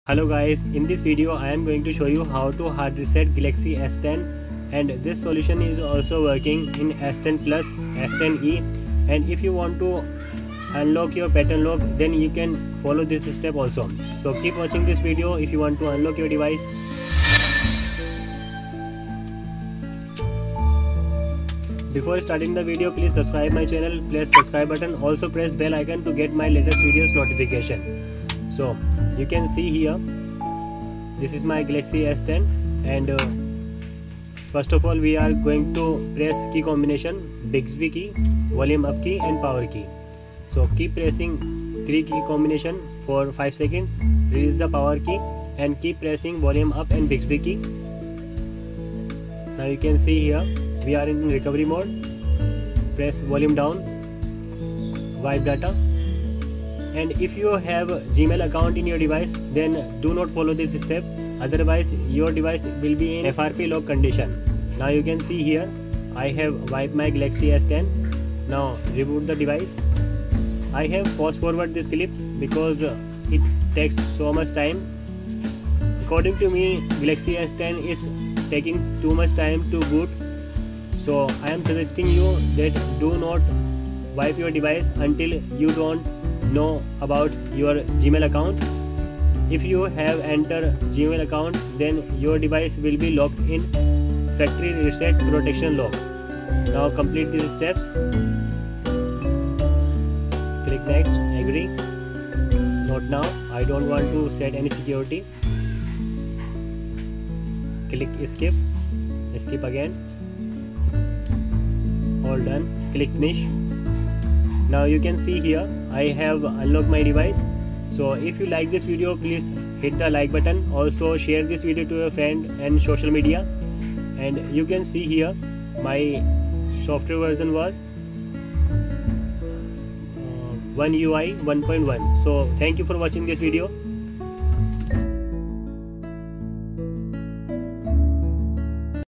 Hello guys, in this video I am going to show you how to hard reset Galaxy S10, and this solution is also working in S10 Plus, S10e, and if you want to unlock your pattern lock, then you can follow this step also. So keep watching this video if you want to unlock your device. Before starting the video, please subscribe my channel, press subscribe button, also press bell icon to get my latest videos notification. So you can see here, this is my Galaxy S10, and first of all we are going to press key combination Bixby key, volume up key and power key. So keep pressing 3 key combination for 5 seconds, release the power key and keep pressing volume up and Bixby key. Now you can see here we are in recovery mode. Press volume down, wipe data. And if you have Gmail account in your device, then do not follow this step, otherwise your device will be in FRP lock condition. Now you can see here I have wiped my Galaxy S10. Now reboot the device. I have fast forward this clip because it takes so much time. According to me, Galaxy S10 is taking too much time to boot, so I am suggesting you that do not wipe your device until you don't know about your Gmail account. If you have entered Gmail account, then your device will be locked in factory reset protection lock. Now complete these steps. Click next, agree. Not now, I don't want to set any security. Click skip, skip again. All done, click finish. Now you can see here I have unlocked my device. So if you like this video, please hit the like button, also share this video to your friend and social media. And you can see here my software version was One UI 1.1. So thank you for watching this video.